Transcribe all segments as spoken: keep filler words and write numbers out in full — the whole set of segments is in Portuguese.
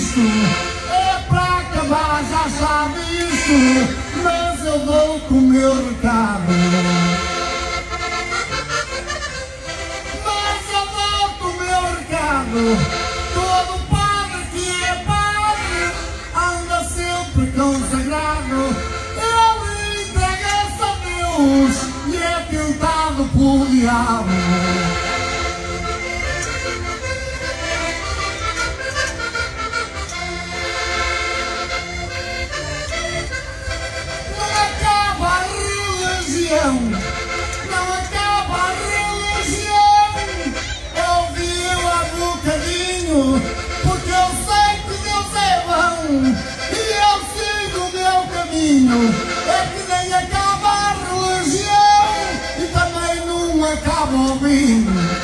isto é para acabar, já sabe isto, mas eu vou com o meu recado. Mas eu vou com o meu recado. Todo padre que é padre anda sempre consagrado. Ele entrega-se a Deus e é tentado pelo diabo. Não acaba a religião. Ouvi-o há bocadinho, porque eu sei que Deus é bom e eu sigo o meu caminho. É que nem acaba a religião e também não acaba o vinho.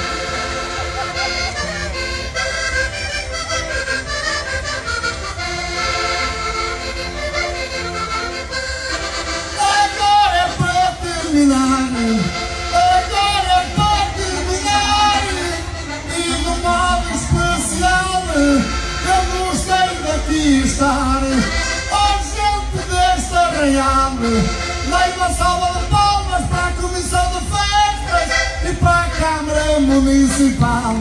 Agora é para terminar e de modo especial eu gostei daqui estar. Ó gente deste arraial, dei uma salva de palmas para a Comissão de Festas e para a Câmara Municipal.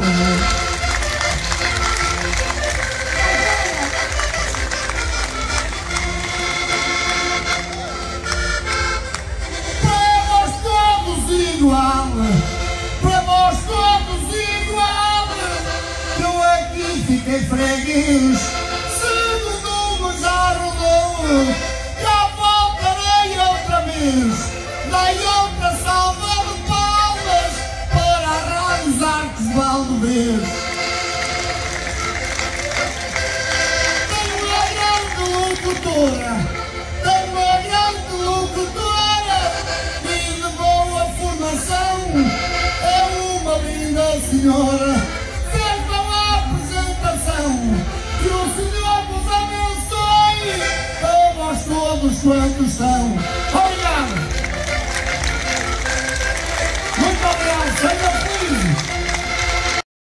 Igual, para vós todos igual, que eu aqui fiquei freguês, segundo já rodou, já voltarei outra vez, dai outra salva de palmas para a Rádio Arcos Valdevez. Tenho uma grande locutora, tenho uma grande locutora, é uma linda senhora, fez uma apresentação, que o Senhor vos abençoe, a vós todos quantos são. Obrigado! Muito obrigado, Senhor!